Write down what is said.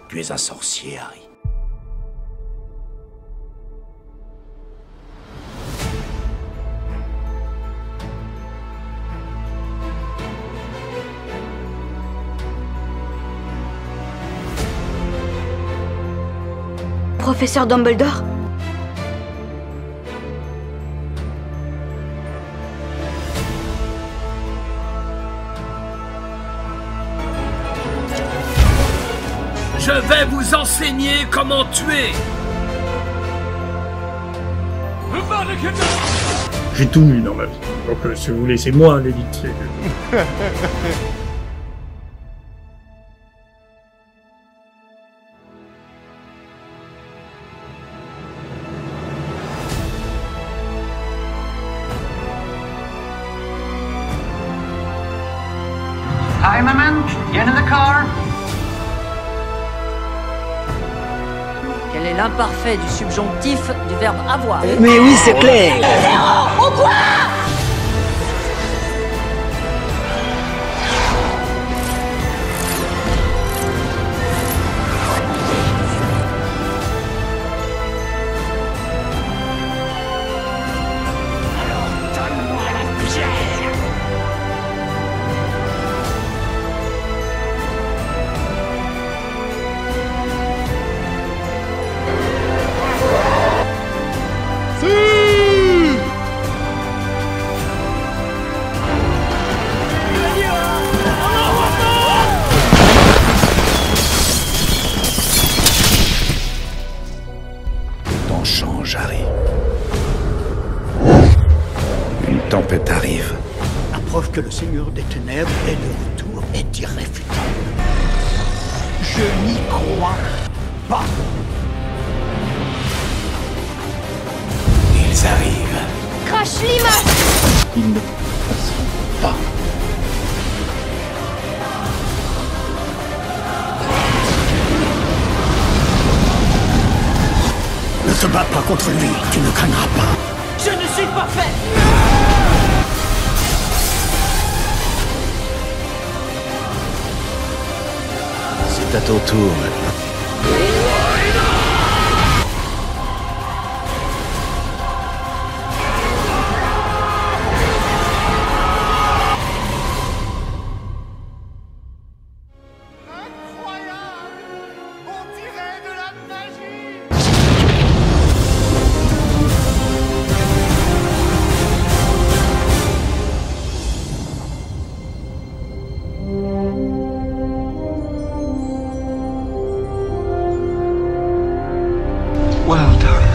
Tu es un sorcier, Harry. Professeur Dumbledore? Je vais vous enseigner comment tuer. J'ai tout lu dans ma vie, donc si vous voulez, c'est moi l'élite. Hi, my man. Get in the car. Quel est l'imparfait du subjonctif du verbe avoir? Mais oui, c'est clair. Ou quoi? Ton change, Harry. Une tempête arrive. La preuve que le Seigneur des Ténèbres est de retour est irréfutable. Je n'y crois pas. Ils arrivent. Crash l'image! Ils ne passeront pas. Ne te bats pas contre lui, tu ne gagneras pas. Je ne suis pas fait! C'est à ton tour maintenant. Well done.